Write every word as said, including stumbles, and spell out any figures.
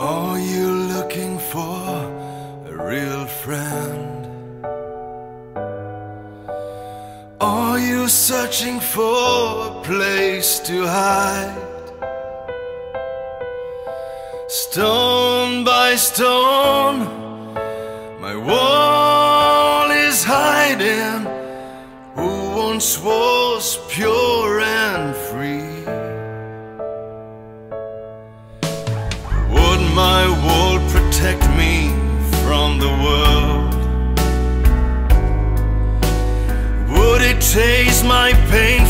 Are you looking for a real friend? Are you searching for a place to hide? Stone by stone, my wall is hiding who once was pure and free. Would my wall protect me from the world? Would it taste my pain